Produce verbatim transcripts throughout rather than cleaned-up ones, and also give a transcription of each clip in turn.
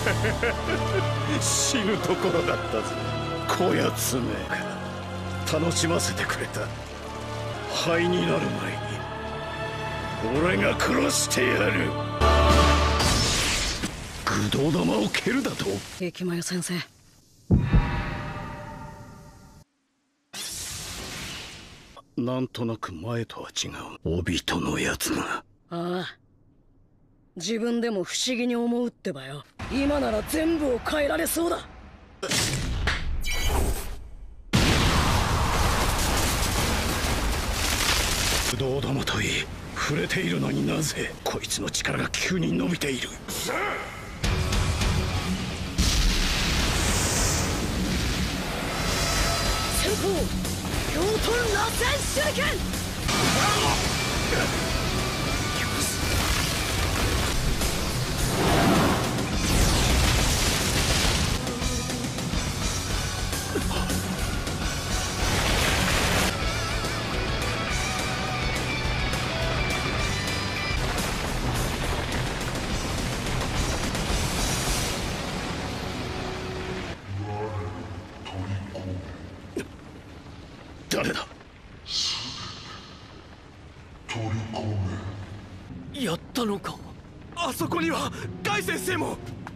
死ぬところだったぜこやつめ。楽しませてくれた。灰になる前に俺が殺してやる。愚道玉を蹴るだと。 駅前先生、 なんとなく前とは違う。お人のやつが。 ああ、自分でも不思議に思うってばよ。今なら全部を変えられそうだ。 不動玉といい触れているのになぜこいつの力が急に伸びている。 先鋒両トン螺旋手裏剣。 誰だ。 やったのか。あそこにはガイ先生も。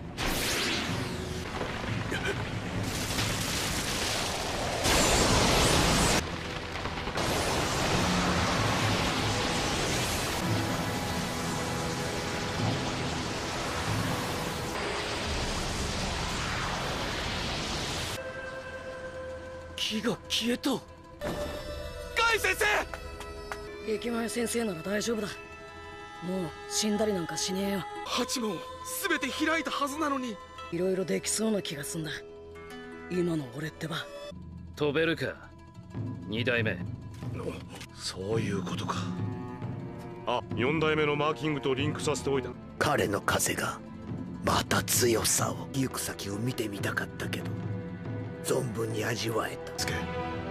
木が消えた。ガイ先生。 駅前先生なら大丈夫だ。もう死んだりなんかしねえよ。 八門全て開いたはずなのに。 いろいろできそうな気がすんだ今の俺ってば。 飛べるか二代目。 そういうことか。 あ、四代目のマーキングとリンクさせておいた。 彼の風がまた強さを。行く先を見てみたかったけど存分に味わえた。 つけ。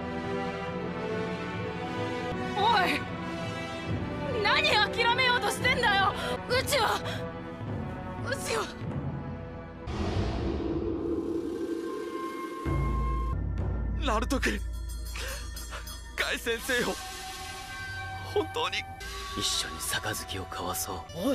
おい、何諦めようとしてんだよ。うちはうちはナルト君、ガイ先生を本当に。 一緒に杯を交わそう。 おい、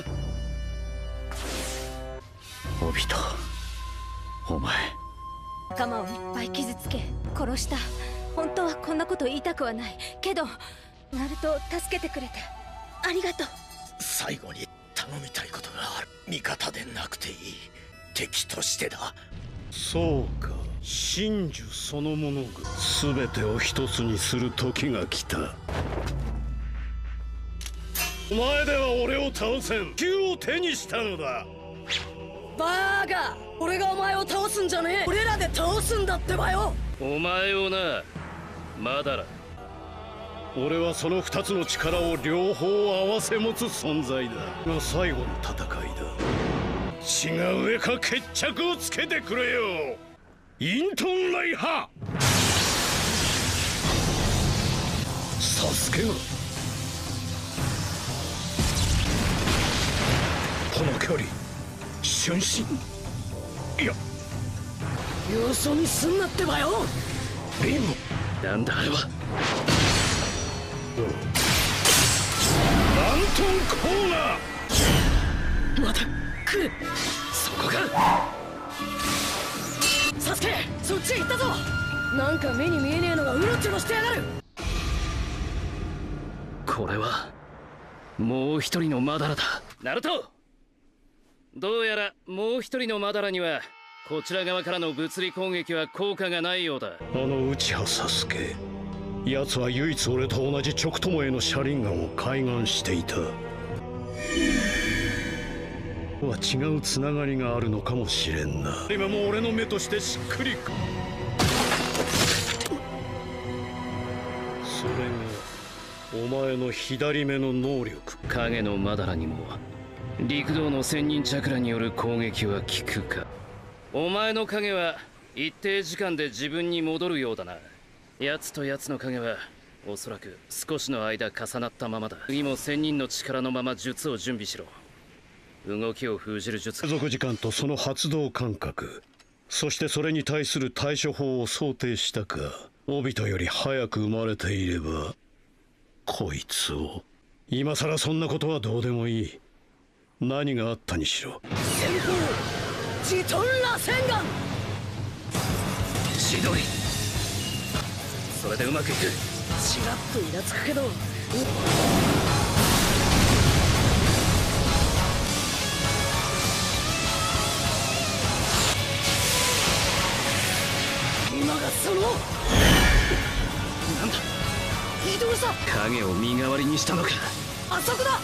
お人お前。 仲間をいっぱい傷つけ殺した。本当はこんなこと言いたくはないけど、ナルトを助けてくれてありがとう。 最後に頼みたいことがある。味方でなくていい、敵としてだ。 そうか、真珠そのものが全てを一つにする時が来た。お前では俺を倒せん。球を手にしたのだ。 バーガー、俺がお前を倒すんじゃねえ。俺らで倒すんだってばよ。 お前をな、マダラ。 俺はその二つの力を両方合わせ持つ存在だが、最後の戦いだ。血が上か決着をつけてくれよ、イントンライハ。サスケがこの距離瞬身。いや、 よそ見すんなってばよ。 リムなんだあれは。 ラントンコーナー。 また来る。 そこか。 サスケ、そっちへ行ったぞ。なんか目に見えねえのがうろちょろしてやがる。 これはもう一人のマダラだ。ナルト、どうやらもう一人のマダラにはこちら側からの物理攻撃は効果がないようだ。 あの内葉サスケ、奴は唯一俺と同じ直友への車輪ガンを開眼していた。は違うつながりがあるのかもしれんな。今も俺の目としてしっくりく。それがお前の左目の能力。 影のマダラにも陸道の千人チャクラによる攻撃は効くか。お前の影は一定時間で自分に戻るようだな。奴と奴の影はおそらく少しの間重なったままだ。次も千人の力のまま術を準備しろ。 動きを封じる術。 継続時間とその発動間隔、そしてそれに対する対処法を想定したか。オビトより早く生まれていればこいつを。今さらそんなことはどうでもいい。何があったにしろ。 先鋒ジトンラ戦眼。 千鳥、それでうまくいく。 ちらっとイラつくけど、今がそのなんだ、 移動した。 影を身代わりにしたのか。 あそこだ。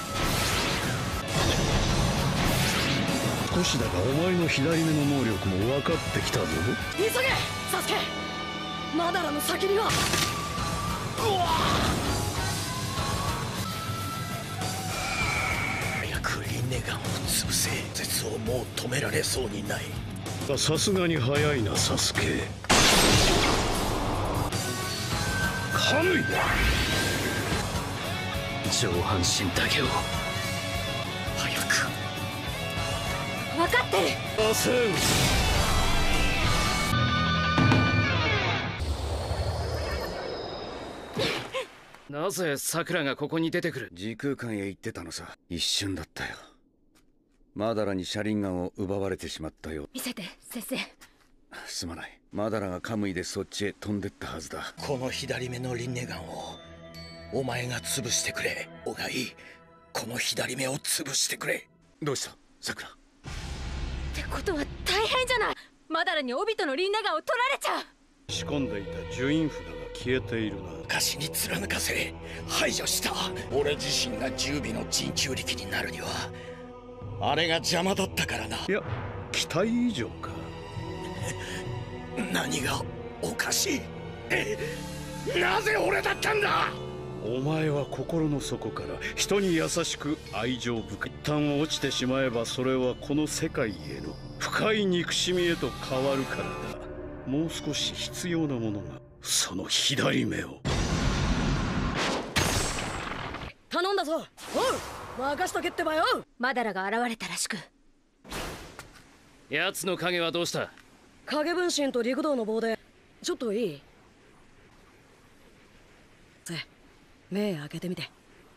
少しだがお前の左目の能力も分かってきたぞ。 急げサスケ。マダラの先には早くリンネガンを潰せ。絶をもう止められそうにない。 さすがに早いなサスケ。カムイ上半身だけを。 早く。 分かってる。 ません。 なぜさくらがここに出てくる。 時空間へ行ってたのさ。一瞬だったよ。マダラに車輪ガンを奪われてしまったよ。 見せて先生。 すまない。マダラがカムイでそっちへ飛んでったはずだ。 この左目のリンネガンをお前が潰してくれ。おがいい。この左目を潰してくれ。 どうしたさくら。 ってことは大変じゃない。マダラにオビトのリンネガンを取られちゃう。 仕込んでいた呪印札が消えているな。 昔に貫かせ排除した。俺自身が十尾の鎮中力になるにはあれが邪魔だったからな。 いや、期待以上か。 何がおかしい。え、なぜ俺だったんだ。 お前は心の底から人に優しく愛情深い。一旦落ちてしまえばそれはこの世界への深い憎しみへと変わるからだ。もう少し必要なものがその左目を。 頼んだぞ。おう、任しとけってばよ。 マダラが現れたらしく。 奴の影はどうした。 影分身と陸道の棒で。ちょっといい？せ、目開けてみて。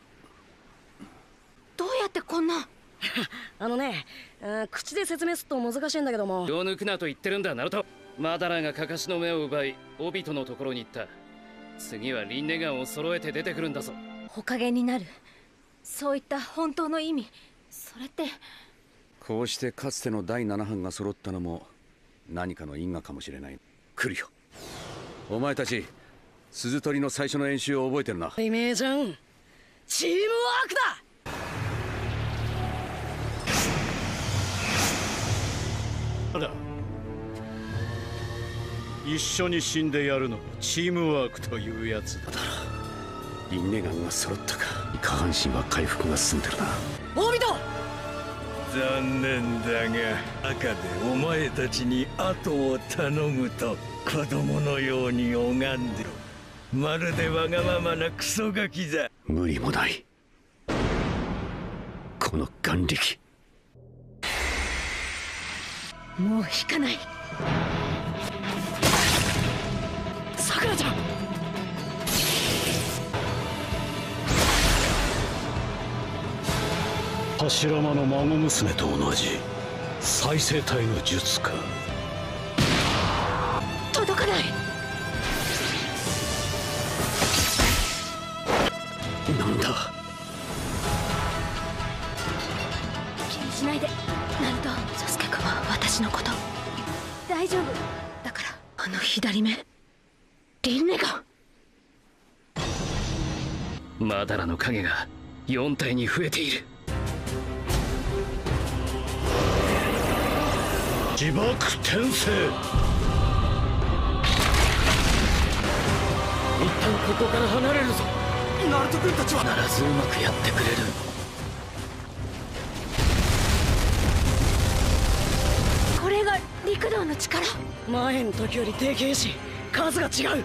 どうやってこんな。 あのね、あ、口で説明すると難しいんだけども。 気を抜くなと言ってるんだナルト。マダラがカカシの目を奪いオビトのところに行った。次はリンネガンを揃えて出てくるんだぞ。 おかげになる。そういった本当の意味、それって。 こうしてかつてのだいなな班が揃ったのも何かの因果かもしれない。来るよ。お前たち鈴取りの最初の演習を覚えてるな。 イメージャンチームワークだ。 ただ一緒に死んでやるのもチームワークというやつだ。 リンネガンが揃ったか。下半身は回復が進んでるな。 オビト。 残念だが赤でお前たちに後を頼むと子供のように拝んでろ。まるでわがままなクソガキだ。 無理もない。この眼力。 もう引かない。 さくらちゃん。 柱間の孫娘と同じ再生体の術か。 届かない。 なんだ。 気にしないでナルト。サスケ君は私のこと大丈夫だから。あの左目リンネガン。 マダラの影がよん体に増えている。 自爆転生。 一旦ここから離れるぞ。 ナルト君たちは必ずうまくやってくれる。 これが陸道の力。 前の時よりでけえし数が違う。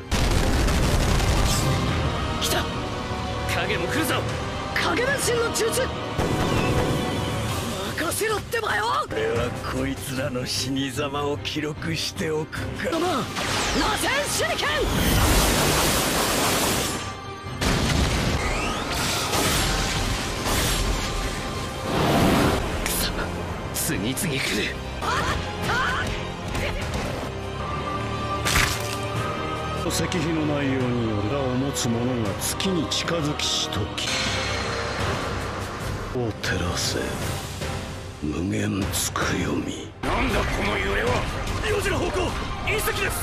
来た。 影も来るぞ。 影分身の術。任せろ。 ばよ。 俺はこいつらの死に様を記録しておくか。 ロマン、螺旋手裏剣。 次々来る。 石碑の内容による裏を持つ者が月に近づきしときを照らせ無限つくよみ。 なんだこの揺れは。 よじの方向隕石です。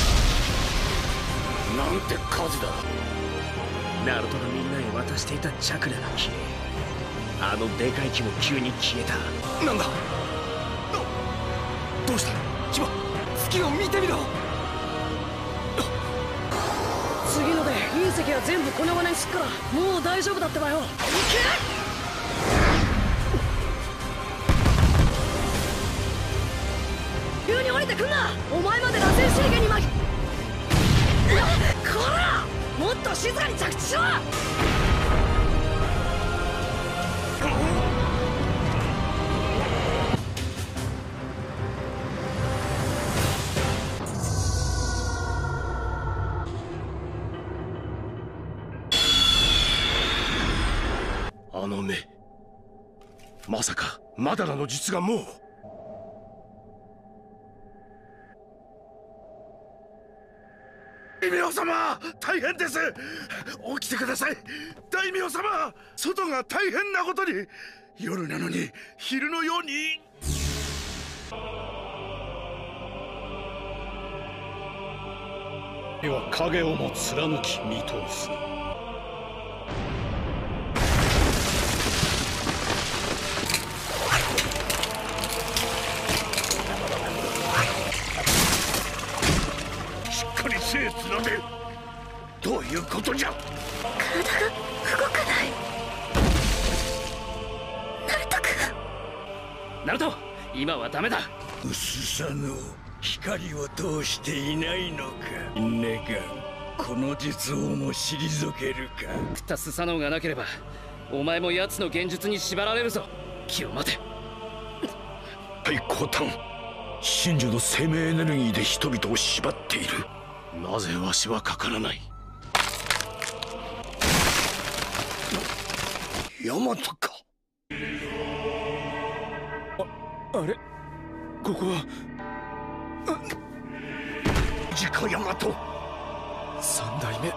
なんて数だ。 ナルトがみんなへ渡していたチャクラが消え、あのでかい木も急に消えた。 なんだ。どうしたキバ、月を見てみろ。 次ので隕石は全部粉々にすっからもう大丈夫だってばよ。行け。急に降りてくんな。お前まで螺旋手裏剣に巻き。こら、もっと静かに着地しろ。 あの目、まさかマダラの術がもう。大名様、大変です。起きてください。大名様、外が大変なことに。夜なのに昼のように。 では影をも貫き見通す。 しっかりせえつなで。どういうことじゃ。 体が動かない。ナルト君。 ナルト、今はダメだ。 薄さの光を通していないのか。ネガン、この術をも退けるか。 クタスサノンがなければお前も奴の幻術に縛られるぞ。気を待て。 太閤丹、真珠の生命エネルギーで人々を縛っている。なぜわしはかからない。ヤマトか。 あ、あれここはジカヤマト三代目。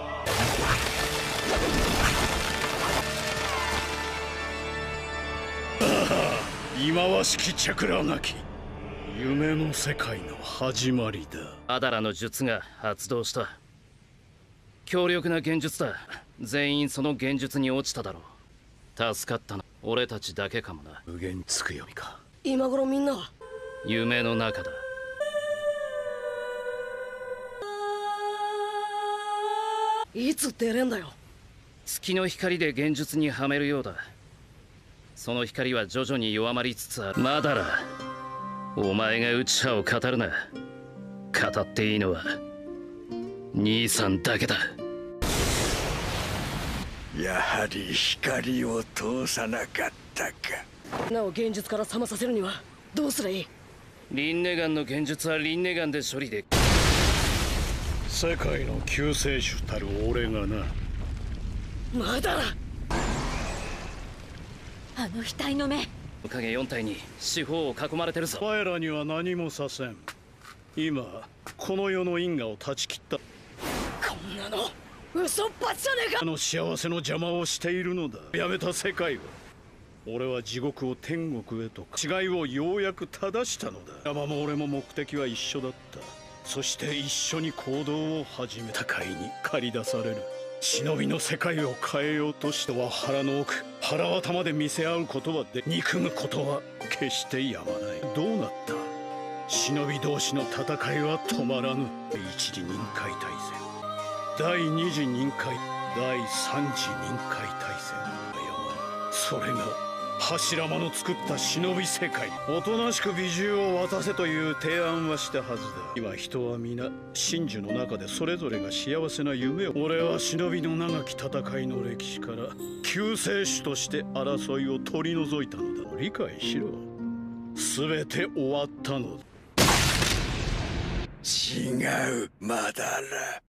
忌まわしきチャクラなき夢の世界の始まりだ。 アダラの術が発動した。強力な幻術だ。全員その幻術に落ちただろう。助かったの俺たちだけかもな。 無限つくよみか。 今頃みんなは夢の中だ。 いつ出れんだよ。 月の光で幻術にはめるようだ。その光は徐々に弱まりつつある。マダラ、お前が内派を語るな。語っていいのは兄さんだけだ。 やはり光を通さなかったか。 なお現実から覚まさせるにはどうすりゃいい。 リンネガンの幻術はリンネガンで処理で。 世界の救世主たる俺がな。 まだあの額の目。 影よん体に四方を囲まれてるぞ。 お前らには何もさせん。今この世の因果を断ち切った。 こんなの嘘っぱちじゃねえか。 あの幸せの邪魔をしているのだ。やめた世界は。俺は地獄を天国へと違いをようやく正したのだ。山も俺も目的は一緒だった。そして一緒に行動を始め、戦いに駆り出される。忍びの世界を変えようとしては腹の奥、腹渡まで見せ合うことはで、憎むことは決してやまない。どうなった。忍び同士の戦いは止まらぬ。一次任界大戦、第二次任界、第三次任界大戦。それが柱間の作った忍び世界。おとなしく美獣を渡せという提案はしたはずだ。今人は皆真珠の中でそれぞれが幸せな夢を。俺は忍びの長き戦いの歴史から救世主として争いを取り除いたのだ。理解しろ。 全て終わったのだ。 違う、まだら。